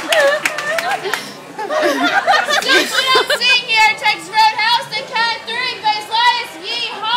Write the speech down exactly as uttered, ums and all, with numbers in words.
Just what I'm seeing here, Texas Roadhouse, the count three, base last, yeehaw!